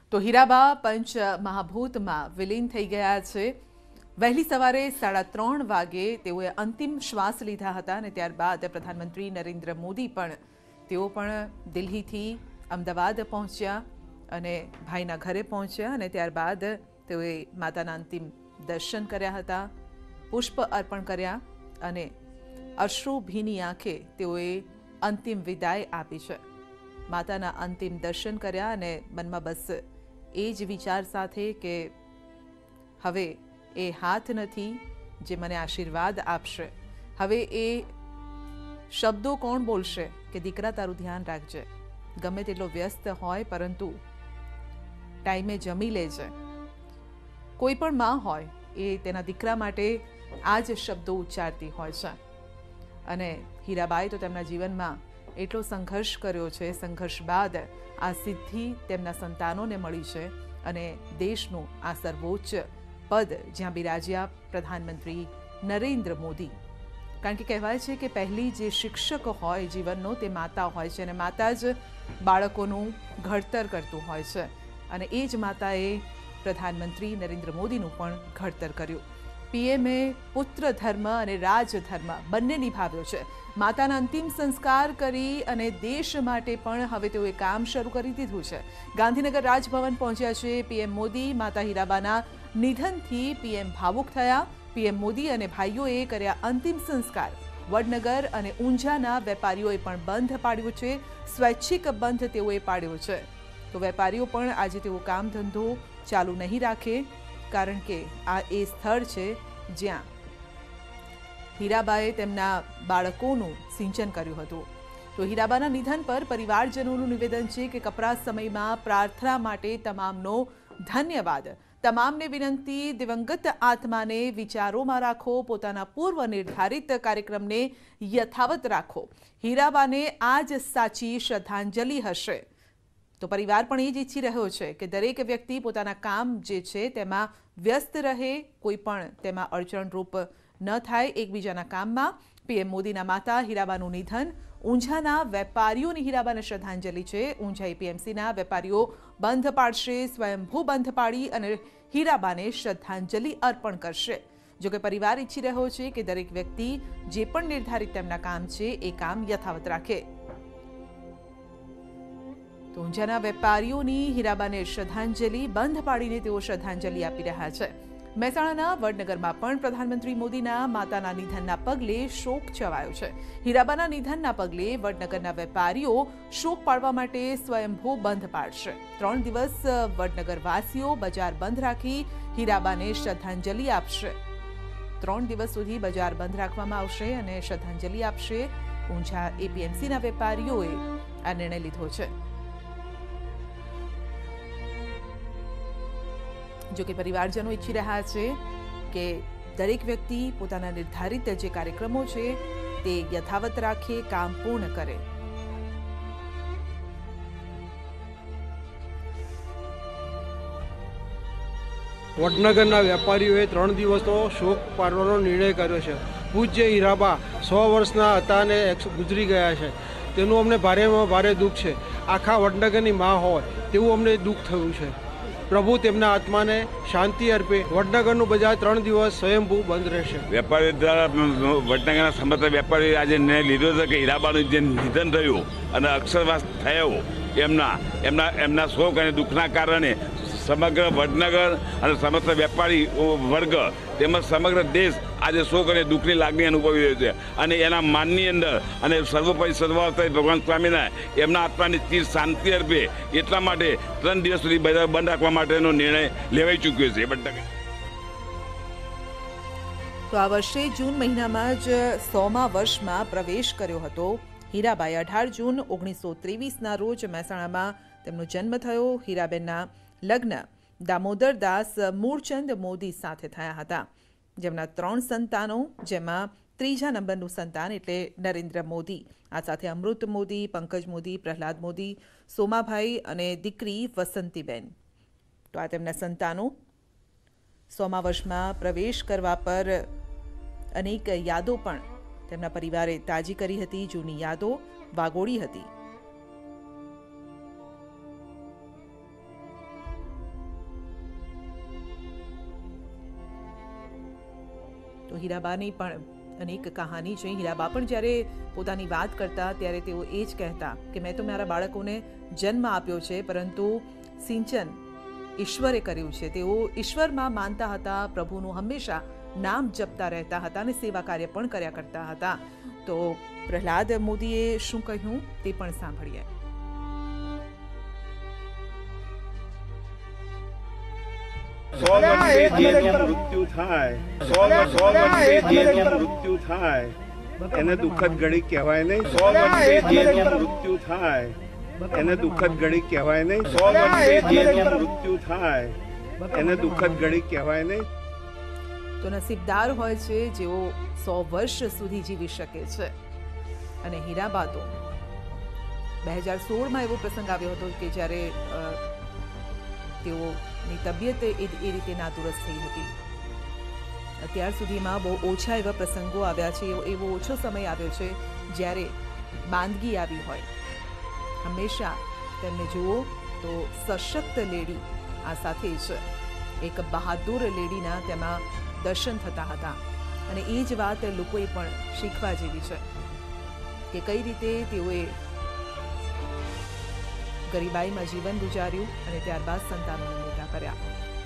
તો હીરાબા પંચ મહાભૂતમાં વિલીન થઈ ગયા છે। વહેલી સવારે 3:30 વાગે તેઓએ અંતિમ શ્વાસ લીધા હતા અને ત્યારબાદ પ્રધાનમંત્રી નરેન્દ્ર મોદી પણ દિલ્હીથી અમદાવાદ પહોંચ્યા અને ભાઈના ઘરે પહોંચ્યા અને ત્યારબાદ તેઓએ માતાના અંતિમ દર્શન કર્યા હતા, પુષ્પ અર્પણ કર્યા અને અશ્રુભીની આંખે તેઓએ અંતિમ વિદાય આપી છે। માતાના અંતિમ દર્શન કર્યા અને મનમાં બસ એ જ વિચાર સાથે કે હવે એ હાથ નથી જે મને આશીર્વાદ આપશે, હવે એ શબ્દો કોણ બોલશે કે દીકરા તારું ધ્યાન રાખજે, ગમે તેટલો વ્યસ્ત હોય પરંતુ ટાઈમે જમી લેજે। કોઈ પણ માં હોય એ તેના દીકરા માટે આ જ શબ્દો ઉચ્ચારતી હોય છે અને હીરાબાએ તો તેમના જીવનમાં એટલો સંઘર્ષ કર્યો છે। સંઘર્ષ બાદ આ સિદ્ધિ તેમના સંતાનોને મળી છે અને દેશનું આ સર્વોચ્ચ પદ જ્યાં બિરાજ્યા પ્રધાનમંત્રી નરેન્દ્ર મોદી। કારણ કે કહેવાય છે કે પહેલી જે શિક્ષક હોય જીવનનો તે માતા હોય છે અને માતા જ બાળકોનું ઘડતર કરતું હોય છે અને એ જ માતાએ પ્રધાનમંત્રી નરેન્દ્ર મોદીનું પણ ઘડતર કર્યું। પીએમએ પુત્ર ધર્મ અને રાજધર્મ બંને નિભાવ્યો છે। માતાના અંતિમ સંસ્કાર કરી અને દેશ માટે પણ હવે તેઓએ કામ શરૂ કરી દીધું છે। ગાંધીનગર રાજભવન પહોંચ્યા છે પીએમ મોદી। માતા હીરાબાના નિધનથી પીએમ ભાવુક થયા। પીએમ મોદી અને ભાઈઓએ કર્યા અંતિમ સંસ્કાર। વડનગર અને ઊંઝાના વેપારીઓએ પણ બંધ પાડ્યો છે, સ્વૈચ્છિક બંધ તેઓએ પાડ્યો છે। તો વેપારીઓ પણ આજે તેઓ કામ ધંધો ચાલુ નહીં રાખે કારણ કે આ એ સ્થળ છે જ્યાં હીરાબાએ તેમના બાળકોનું સિંચન કર્યું હતું। તો હીરાબાના નિધન પર પરિવારજનોનું નિવેદન છે કે કપરા સમયમાં પ્રાર્થના માટે તમામનો ધન્યવાદ। તમામને વિનંતી, દિવંગત આત્માને વિચારોમાં રાખો, પોતાના પૂર્વ નિર્ધારિત કાર્યક્રમને યથાવત રાખો। હીરાબાને આ જ સાચી શ્રદ્ધાંજલિ હશે। તો પરિવાર પણ એ જ ઈચ્છી રહ્યો છે કે દરેક વ્યક્તિ પોતાના કામ જે છે તેમાં વ્યસ્ત રહે, કોઈ પણ તેમાં અડચણરૂપ ન થાય એકબીજાના કામમાં। પીએમ મોદીના માતા હીરાબાનું નિધન। ઊંઝાના વેપારીઓની હીરાબાને શ્રદ્ધાંજલિ છે। ઊંઝા એપીએમસીના વેપારીઓ બંધ પાડશે, સ્વયંભૂ બંધ પાડી અને હીરાબાને શ્રદ્ધાંજલિ અર્પણ કરશે। જોકે પરિવાર ઈચ્છી રહ્યો છે કે દરેક વ્યક્તિ જે પણ નિર્ધારિત તેમના કામ છે એ કામ યથાવત રાખે। તો ઊંઝાના વેપારીઓની હીરાબાને શ્રદ્ધાંજલિ બંધ પાડીને તેઓ શ્રદ્ધાંજલિ આપી રહ્યા છે। મહેસાણાના વડનગરમાં પણ પ્રધાનમંત્રી મોદીના માતાના નિધનના પગલે શોક છવાયો છે। હીરાબાના નિધનના પગલે વડનગરના વેપારીઓ શોક પાડવા માટે સ્વયંભૂ બંધ પાડશે। 3 દિવસ વડનગરવાસીઓ બજાર બંધ રાખી હીરાબાને શ્રદ્ધાંજલિ આપશે। 3 દિવસ સુધી બજાર બંધ રાખવામાં આવશે અને શ્રદ્ધાંજલિ આપશે। ઊંઝા એપીએમસીના વેપારીઓએ આ નિર્ણય લીધો છે। જો કે પરિવારજનો ઈચ્છી રહ્યા છે કે દરેક વ્યક્તિ પોતાના નિર્ધારિત જે કાર્યક્રમો છે તે યથાવત રાખે, કામ પૂર્ણ કરે। વડનગરના વેપારીઓએ 3 દિવસનો શોક પાડવાનો નિર્ણય કર્યો છે। પૂજ્ય હીરાબા 100 વર્ષના હતા અને ગુજરી ગયા છે, તેનું અમને ભારેમાં ભારે દુઃખ છે। આખા વડનગરની માં હોય તેવું અમને દુઃખ થયું છે। પ્રભુ તેમના આત્માને શાંતિ અર્પે। વડનગરનું બજાર 3 દિવસ સ્વયંભૂ બંધ રહેશે। વેપારી દ્વારા વડનગરના સમસ્ત વેપારી આજે નિર્ણય લીધો છે કે હીરાબાનું જે નિધન થયું અને અક્ષરવાસ થયો એમના શોક અને દુઃખના કારણે સમગ્ર વડનગર અને સમસ્ત વેપારી વર્ગ તેમજ સમગ્ર દેશ આજે શોક અને દુઃખની લાગણી અનુભવી રહ્યો છે અને એના માનની અંદર અને સર્વોપરી સર્વાવતારી ભગવાન સ્વામિનારાયણ એમના આત્માની ચીર શાંતિ અર્પે એટલા માટે 3 દિવસ સુધી બજાર બંધ રાખવા માટેનો નિર્ણય લેવાઈ ચૂક્યો છે વડનગર। તો આ વર્ષે જૂન મહિનામાં જ 100મા વર્ષમાં પ્રવેશ કર્યો હતો હીરાબાએ। 18 જૂન 1923ના રોજ મહેસાણામાં તેમનો જન્મ થયો। હીરાબેનના લગ્ન દામોદરદાસ મૂળચંદ મોદી સાથે થયા હતા, જેમના 3 સંતાનો, જેમાં 3જા નંબરનું સંતાન એટલે નરેન્દ્ર મોદી, આ સાથે અમૃત મોદી, પંકજ મોદી, પ્રહલાદ મોદી, સોમાભાઈ અને દીકરી વસંતીબેન। તો આ તેમના સંતાનો 100મા વર્ષમાં પ્રવેશ કરવા પર અનેક યાદો પણ તેમના પરિવારે તાજી કરી હતી, જૂની યાદો વાગોળી હતી। તો હીરાબાની પણ અનેક કહાની છે. હીરાબા પણ જ્યારે પોતાની વાત કરતા ત્યારે તેઓ એ જ કહેતા કે મેં તો મારા બાળકોને જન્મ આપ્યો છે, પરંતુ સિંચન ઈશ્વરે કર્યું છે. તેઓ ઈશ્વરમાં માનતા હતા, પ્રભુનું હંમેશા નામ જપતા રહેતા હતા અને સેવા કાર્ય પણ કર્યા કરતા હતા. તો પ્રહલાદ મોદીએ શું કહ્યું તે પણ સાંભળીએ. મૃત્યુ થાય એને દુઃખદ ઘડી કહેવાય નહીં. 100 વર્ષે મૃત્યુ થાય એને દુઃખદ ઘડી કહેવાય નહીં. 100 વર્ષે મૃત્યુ થાય એને દુઃખદ ઘડી કહેવાય નહીં. તો નસીબદાર હોય છે જેઓ 100 વર્ષ સુધી જીવી શકે છે. અને હીરાબા તો 2016માં એવો પ્રસંગ આવ્યો હતો કે જ્યારે તેઓની તબિયત એ રીતે નાદુરસ્ત થઈ હતી. અત્યાર સુધીમાં બહુ ઓછા એવા પ્રસંગો આવ્યા છે, એવો ઓછો સમય આવ્યો છે જ્યારે માંદગી આવી હોય. હંમેશા તેમને જુઓ તો સશક્ત લેડી, આ સાથે જ એક બહાદુર લેડીના તેમાં દર્શન થતા હતા. અને એ જ વાત લોકોએ પણ શીખવા જેવી છે કે કઈ રીતે તેઓએ ગરીબાઈમાં જીવન ગુજાર્યું અને ત્યારબાદ સંતાનોને મોટા કર્યા.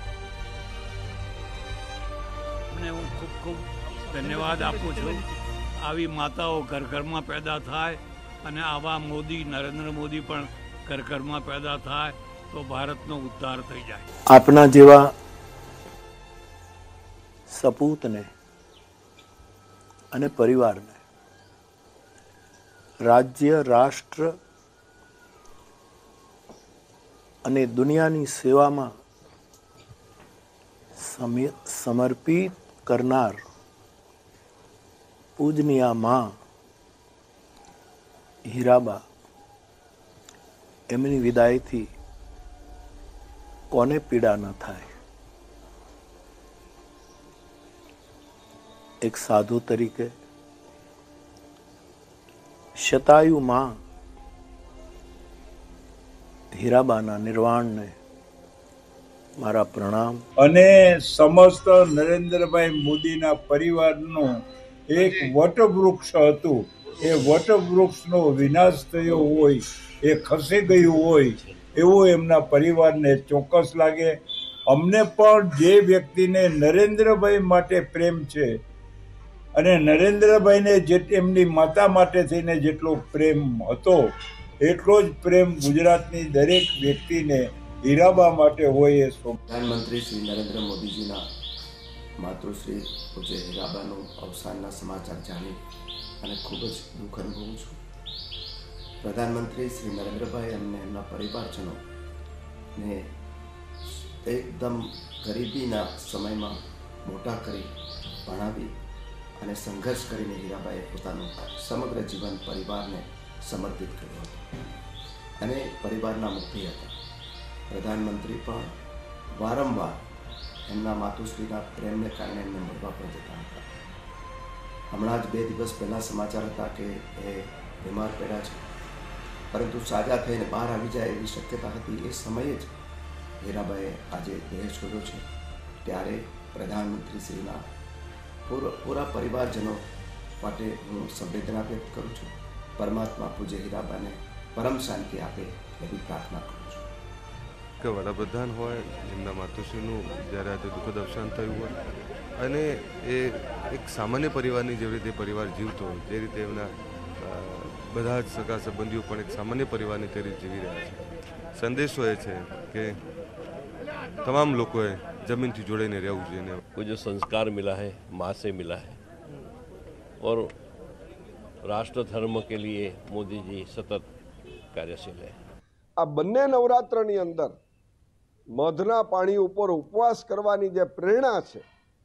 હું ખૂબ ખૂબ ધન્યવાદ આપું છું. આવી માતાઓ ઘર ઘરમાં પેદા થાય અને આવા મોદી, નરેન્દ્ર મોદી પણ ઘર ઘરમાં પેદા થાય તો ભારતનો ઉદ્ધાર થઈ જાય. આપના જેવા સપૂતને અને પરિવારને રાજ્ય, રાષ્ટ્ર અને દુનિયાની સેવામાં સમર્પિત કરનાર પૂજનીય માં હીરાબા, એમની વિદાયથી કોને પીડા ન થાય. એક સાધુ તરીકે શતાયુ માં હીરાબાના નિર્વાણને મારા પ્રણામ. અને સમસ્ત નરેન્દ્રભાઈ મોદીના પરિવારનું એક વટવૃક્ષ હતું. એ વટવૃક્ષનો વિનાશ થયો હોય, એ ખસી ગયું હોય એવું એમના પરિવારને ચોક્કસ લાગે. અમને પણ જે વ્યક્તિને નરેન્દ્રભાઈ માટે પ્રેમ છે અને નરેન્દ્રભાઈને એમની માતા માટે થઈને જેટલો પ્રેમ હતો એટલો જ પ્રેમ ગુજરાતની દરેક વ્યક્તિને હીરાબા માટે હોય. એ પ્રધાનમંત્રી શ્રી નરેન્દ્ર મોદીજીના માતૃશ્રી પૂજ્ય હીરાબાનું અવસાનના સમાચાર જાણી અને ખૂબ જ દુઃખ અનુભવું છું. પ્રધાનમંત્રી શ્રી નરેન્દ્રભાઈ અને એમના પરિવારજનોને એકદમ ગરીબીના સમયમાં મોટા કરી, ભણાવી અને સંઘર્ષ કરીને હીરાબાએ પોતાનું સમગ્ર જીવન પરિવારને સમર્પિત કર્યું હતું અને પરિવારના મુખી હતા. પ્રધાનમંત્રી પણ વારંવાર એમના માતુશ્રીના પ્રેમને કારણે એમને મળવા પણ જતા હતા. હમણાં જ 2 દિવસ પહેલાં સમાચાર હતા કે એ બીમાર પડ્યા છે, પરંતુ સાજા થઈને બહાર આવી જાય એવી શક્યતા હતી. એ સમયે જ હીરાબાએ આજે દેહ છોડ્યો છે. ત્યારે પ્રધાનમંત્રીશ્રીના પૂરા પરિવારજનો માટે હું સંવેદના વ્યક્ત કરું છું. પરમાત્મા પૂજ્ય હીરાબાને પરમ શાંતિ આપે એવી પ્રાર્થના કરું છું. કે વડાપ્રધાન હોય, એમના માતુશ્રીનું જ્યારે આજે દુઃખદ અવસાન થયું હોય અને એ એક સામાન્ય પરિવારની જેવી રીતે પરિવાર જીવતો હોય, જે રીતે એમના બધા જ સગા સંબંધીઓ પણ એક સામાન્ય પરિવારની તે રીતે જીવી રહ્યા છે. સંદેશો એ છે કે तमाम लोगों जमीन થી જોડાઈને રહેવું જોઈએ. को जो संस्कार मिला है माँ से मिला है और राष्ट्र धर्म के लिए मोदी जी सतत कार्यशील है. આ બંને નવરાત્રની અંદર મધના પાણી ઉપર ઉપવાસ કરવાની જે પ્રેરણા છે,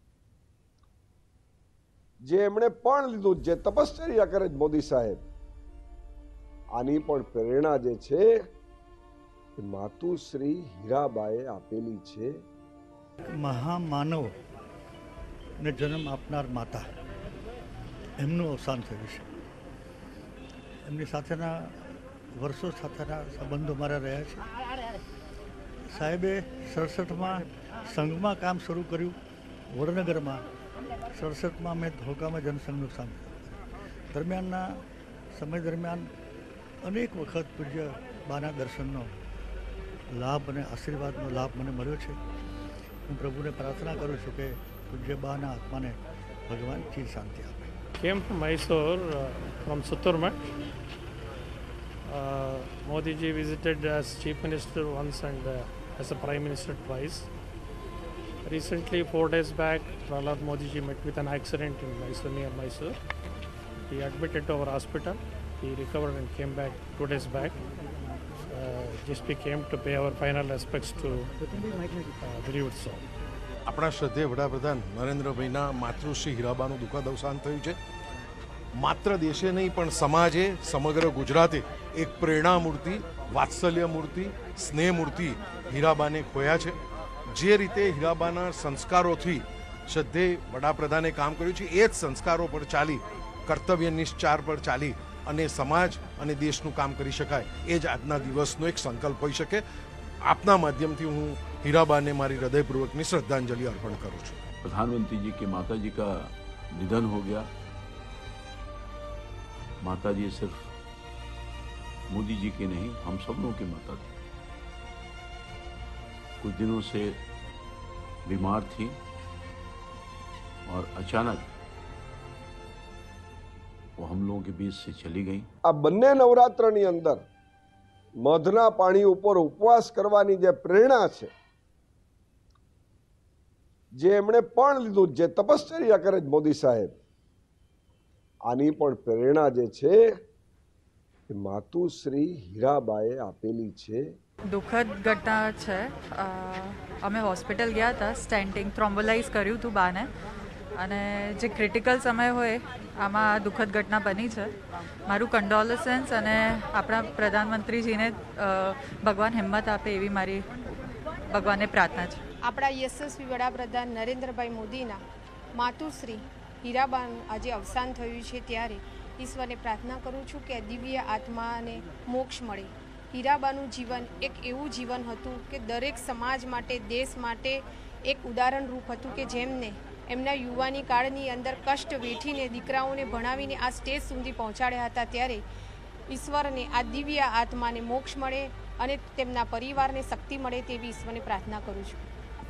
જે એમણે પણ લીધું, જે તપશ્ચર્યા કરે મોદી સાહેબ, આની પણ પ્રેરણા જે છે માતુશ્રી હીરાબાએ આપેલી છે. મહામાનવ ને જન્મ આપનાર માતા, એમનું અવસાન થયું છે. એમની સાથેના વર્ષો સાથેના સંબંધો મારા રહ્યા છે. સાહેબે 67માં સંઘમાં કામ શરૂ કર્યું વડનગરમાં સડસઠમાં મેં ધોળકામાં જનસંઘનું કામ દરમિયાનના સમય દરમિયાન અનેક વખત પૂજ્ય બાના દર્શનનો લાભ અને આશીર્વાદનો લાભ મને મળ્યો છે. હું પ્રભુને પ્રાર્થના કરું છું કે પૂજ્ય બાના આત્માને ભગવાન ચીર શાંતિ આપે. Came from Mysore from Suturma. Modi ji visited as Chief Minister once and as a Prime Minister twice. Recently, 4 days back, Prahlad Modi ji met with an accident in Mysore, near Mysore. He admitted to our hospital. He recovered and came back 2 days back. GSP came to pay our final respects to bereaved soul. આપણા શ્રદ્ધેય વડાપ્રધાન નરેન્દ્રભાઈના માતૃશ્રી હીરાબાનું દુઃખદ અવસાન થયું છે. માત્ર દેશે નહીં પણ સમાજે, સમગ્ર ગુજરાતે એક પ્રેરણા મૂર્તિ, વાત્સલ્ય મૂર્તિ, સ્નેહ મૂર્તિ હીરાબાને ખોયા છે. જે રીતે હીરાબાના સંસ્કારોથી શ્રદ્ધેય વડાપ્રધાને કામ કર્યું છે, એ જ સંસ્કારો પર ચાલી, કર્તવ્યનિષ્ઠ પર ચાલી અને સમાજ અને દેશનું કામ કરી શકાય, એ જ આજના દિવસનો એક સંકલ્પ હોઈ શકે. આપના માધ્યમથી હું हीराबा ने मारी हृदयपूर्वक की श्रद्धांजलि अर्पण करूँ छूँ. प्रधानमंत्री जी के माता जी का निधन हो गया. माता जी सिर्फ मोदी जी की नहीं, हम सब लोगों की माता थी. कुछ दिनों से बीमार थी और अचानक वो हम लोगों के बीच से चली गई. आ बन्ने नवरात्रनी अंदर मधना पाणी ऊपर उपवास करवानी जे प्रेरणा है, जे एमणे पण लीधुं, जे तपश्चर्या करे मोदी साहेब, आनी पण प्रेरणा जे छे ए मातुश्री हीराबाए आपेली छे. दुखद घटना छे. अमे हॉस्पिटल गया था, स्टेंटिंग थ्रोम्बोलाइज कर्युं हतुं बाने, અને જે ક્રિટિકલ સમય હોય આમાં દુઃખદ ઘટના બની છે. મારું કંડોલન્સ અને આપણા પ્રધાનમંત્રીજીને ભગવાન હિંમત આપે એવી મારી ભગવાનને પ્રાર્થના છે. આપણા યશસ્વી વડાપ્રધાન નરેન્દ્રભાઈ મોદીના માતુશ્રી હીરાબાનું આજે અવસાન થયું છે, ત્યારે ઈશ્વરને પ્રાર્થના કરું છું કે દિવ્ય આત્માને મોક્ષ મળે. હીરાબાનું જીવન એક એવું જીવન હતું કે દરેક સમાજ માટે, દેશ માટે એક ઉદાહરણ રૂપ હતું કે જેમને એમના યુવાની કાળની અંદર કષ્ટ વેઠીને દીકરાઓને ભણાવીને આ સ્ટેજ સુધી પહોંચાડ્યા હતા. ત્યારે ઈશ્વરને આ દિવ્ય આત્માને મોક્ષ મળે અને તેમના પરિવારને શક્તિ મળે તેવી ઈશ્વરને પ્રાર્થના કરું છું.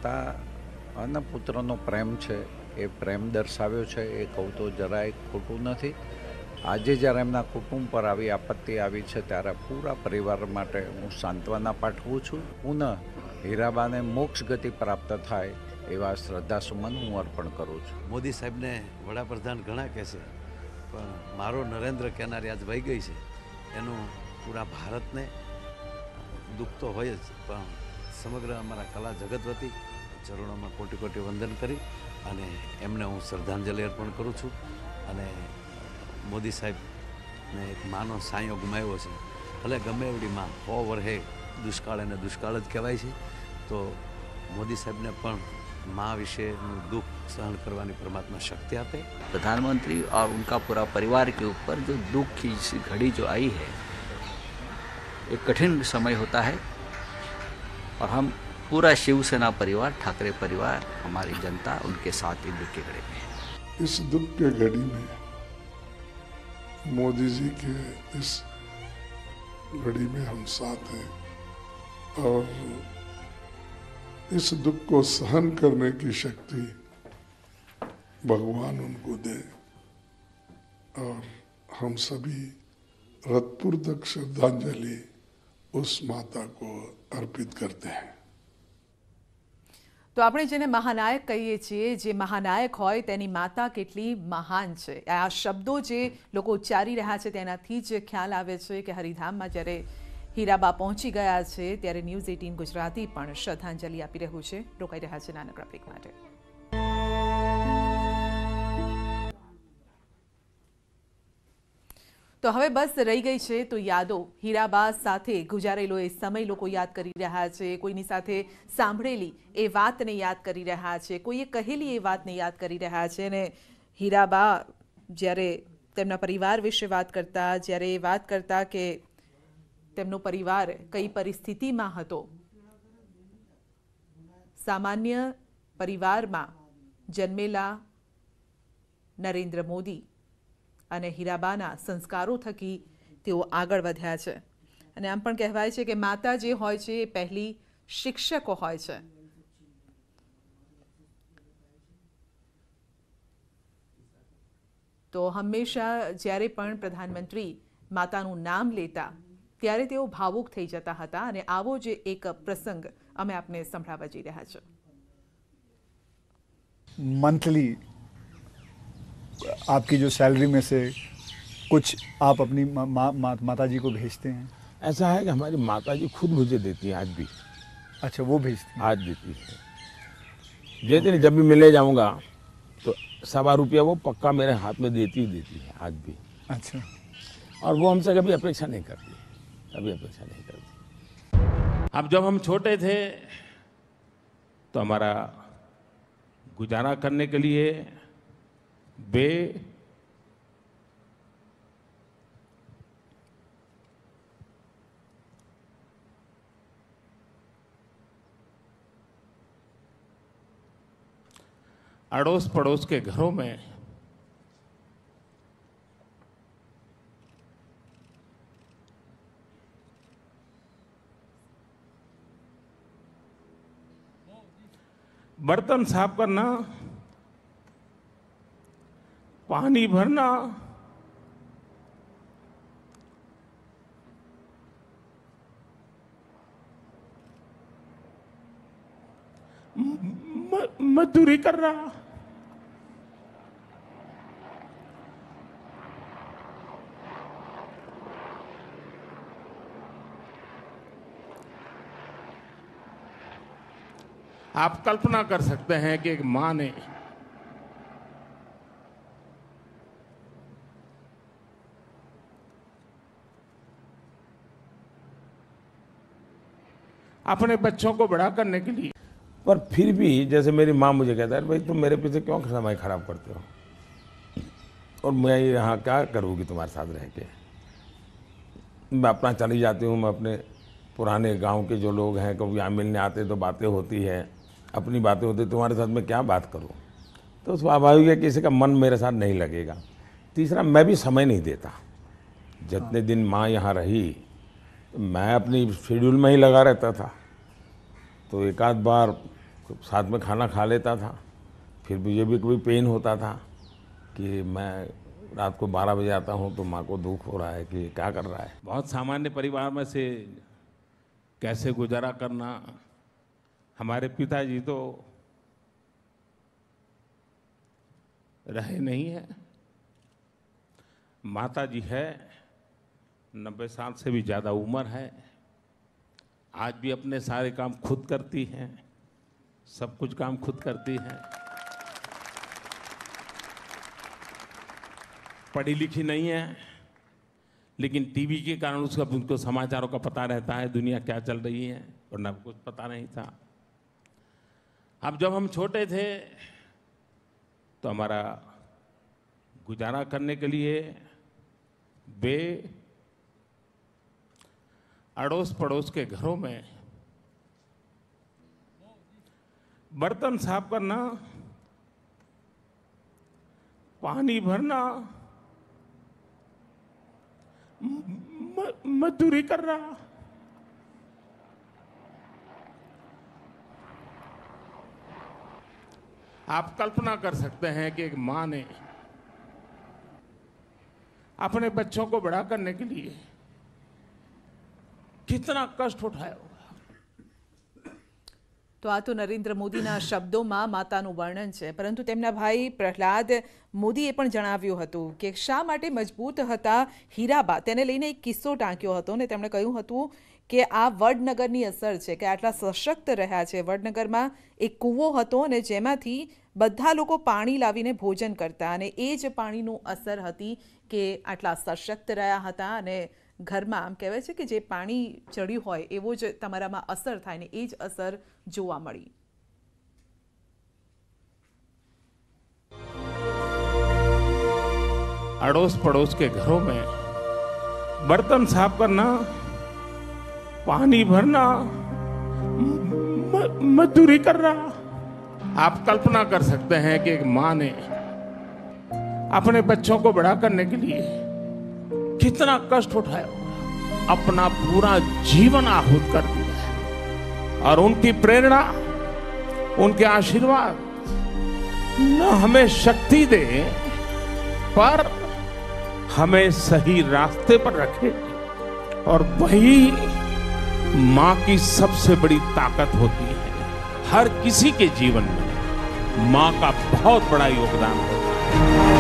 અને પુત્રનો પ્રેમ છે એ પ્રેમ દર્શાવ્યો છે, એ કહું તો જરાય ખોટું નથી. આજે જ્યારે એમના કુટુંબ પર આવી આપત્તિ આવી છે ત્યારે પૂરા પરિવાર માટે હું સાંત્વના પાઠવું છું. પુનઃ હીરાબાને મોક્ષ ગતિ પ્રાપ્ત થાય એવા શ્રદ્ધાસુમન હું અર્પણ કરું છું. મોદી સાહેબને વડાપ્રધાન ઘણા કહેશે, પણ મારો નરેન્દ્ર કહેનારી આજ વહી ગઈ છે. એનું પૂરા ભારતને દુઃખ તો હોય જ, પણ સમગ્ર અમારા કલા જગત વતી ચરણોમાં કોટી કોટી વંદન કરી અને એમને હું શ્રદ્ધાંજલિ અર્પણ કરું છું. અને મોદી સાહેબને એક માનો સાંયો ગુમાવ્યો છે. ભલે ગમે એવડી માં 100 વર્ષે દુષ્કાળ એને દુષ્કાળ જ કહેવાય છે, તો મોદી સાહેબને પણ माँ विषय दुख सहन करने परमात्मा शक्ति आपे. प्रधानमंत्री और उनका पूरा परिवार के ऊपर जो दुख की घड़ी जो आई है, एक कठिन समय होता है और हम पूरा शिवसेना परिवार, ठाकरे परिवार, हमारी जनता उनके साथ ही दुख की घड़ी में है. इस दुख के घड़ी में मोदी जी के इस घड़ी में हम साथ हैं और इस दुख को सहन करने की शक्ति भगवान उनको दे और हम सभी हृदयपूर्वक श्रद्धांजलि उस माता को अर्पित करते हैं. તો આપણે જેને મહાનાયક કહીએ છીએ, જે મહાનાયક હોય તેની માતા કેટલી મહાન છે, આ શબ્દો જે લોકો ઉચ્ચારી રહ્યા છે તેનાથી જ ખ્યાલ આવે છે કે હરિધામમાં જ્યારે હીરાબા પહોંચી ગયા છે ત્યારે ન્યૂઝ 18 ગુજરાતી પણ શ્રદ્ધાંજલિ આપી રહ્યું છે. રોકાઈ રહ્યા છે નાનકડા બ્રેક માટે. તો હવે બસ રહી ગઈ છે તો યાદો. હીરાબા સાથે ગુજારેલો એ સમય લોકો યાદ કરી રહ્યા છે, કોઈની સાથે સાંભળેલી એ વાતને યાદ કરી રહ્યા છે, કોઈએ કહેલી એ વાતને યાદ કરી રહ્યા છે. અને હીરાબા જ્યારે તેમના પરિવાર વિશે વાત કરતા, જ્યારે એ વાત કરતા કે તેમનો પરિવાર કઈ પરિસ્થિતિમાં હતો, સામાન્ય પરિવારમાં જન્મેલા નરેન્દ્ર મોદી અને હીરાબાના સંસ્કારો થકી તેઓ આગળ વધ્યા છે. અને આમ પણ કહેવાય છે કે માતા જે હોય છે એ પહેલી શિક્ષકો હોય છે. તો હંમેશા જ્યારે પણ પ્રધાનમંત્રી માતાનું નામ લેતા ત્યારે તેઓ ભાવુક થઈ જતા હતા અને આવો જ એક પ્રસંગ અમે આપને સંભળાવવા જઈ રહ્યા છે. मंथली आपकी जो सैलरी में से कुछ आप अपनी माता जी को भेजते हैं? ऐसा है कि हमारी माता जी खुद मुझे देती हैं आज भी. अच्छा, वो भेजती हैं? आज देती है. देती नहीं, जब भी मिलने जाऊंगा तो ₹1.25 वो पक्का मेरे हाथ में देती है आज भी. अच्छा. और वो हमसे कभी अपेक्षा नहीं करती, कभी अपेक्षा नहीं करती. अब जब हम छोटे थे तो हमारा गुजारा करने के लिए वे अड़ोस पड़ोस के घरों में बर्तन साफ करना, पानी भरना, मजदूरी करना, आप कल्पना कर सकते हैं कि एक मां ने अपने बच्चों को बड़ा करने के लिए, पर फिर भी जैसे मेरी माँ मुझे कहता है, भाई तुम मेरे पीछे क्यों समय खराब करते हो, और मैं यहाँ क्या करूँगी तुम्हारे साथ रह के. मैं अपना चली जाती हूँ. मैं अपने पुराने गांव के जो लोग हैं कभी यहाँ मिलने आते तो बातें होती है, अपनी बातें होती, तुम्हारे साथ मैं क्या बात करूं. तो स्वाभाविक है किसी का मन मेरे साथ नहीं लगेगा. तीसरा, मैं भी समय नहीं देता. जितने दिन माँ यहाँ रही मैं अपनी शेड्यूल में ही लगा रहता था. तो एक आध बार साथ में खाना खा लेता था. फिर मुझे भी कभी पेन होता था कि मैं रात को 12 बजे आता हूँ तो माँ को दुख हो रहा है कि क्या कर रहा है. बहुत सामान्य परिवार में से कैसे गुजारा करना. हमारे पिताजी तो रहे नहीं है, माता जी है, 90 साल से भी ज़्यादा उम्र है. आज भी अपने सारे काम खुद करती हैं, सब कुछ काम खुद करती हैं. पढ़ी लिखी नहीं है, लेकिन टीवी के कारण उनको समाचारों का पता रहता है, दुनिया क्या चल रही है, वरना कुछ पता नहीं था. अब जब हम छोटे थे तो हमारा गुजारा करने के लिए वे अड़ोस पड़ोस के घरों में बर्तन साफ करना, पानी भरना, मजदूरी करना, आप कल्पना कर सकते हैं कि एक मां ने अपने बच्चों को बड़ा करने के लिए कितना कष्ट उठाया होगा. તો આ તો નરેન્દ્ર મોદીના શબ્દોમાં માતાનું વર્ણન છે. પરંતુ તેમના ભાઈ પ્રહલાદ મોદીએ પણ જણાવ્યું હતું કે શા માટે મજબૂત હતા હીરાબા, તેને લઈને એક કિસ્સો ટાંક્યો હતો અને તેમણે કહ્યું હતું કે આ વડનગરની અસર છે કે આટલા સશક્ત રહ્યા છે. વડનગરમાં એક કૂવો હતો અને જેમાંથી બધા લોકો પાણી લાવીને ભોજન કરતા અને એ જ પાણીનું અસર હતી કે આટલા સશક્ત રહ્યા હતા અને ઘરમાં આમ કહેવાય છે કે જે પાણી ચડ્યું હોય એવો જ તમારામાં અસર થાય ને એ જ અસર જોવા મળી. अड़ोस पड़ोस के घरों में बर्तन साफ करना, पानी भरना, मजदूरी करना. आप कल्पना कर सकते हैं कि एक मां ने अपने बच्चों को बड़ा करने के लिए कितना कष्ट उठाया होगा, अपना पूरा जीवन आहूत कर दिया है। और उनकी प्रेरणा, उनके आशीर्वाद न हमें शक्ति दे पर हमें सही रास्ते पर रखे, और वही माँ की सबसे बड़ी ताकत होती है। हर किसी के जीवन में माँ का बहुत बड़ा योगदान होता है।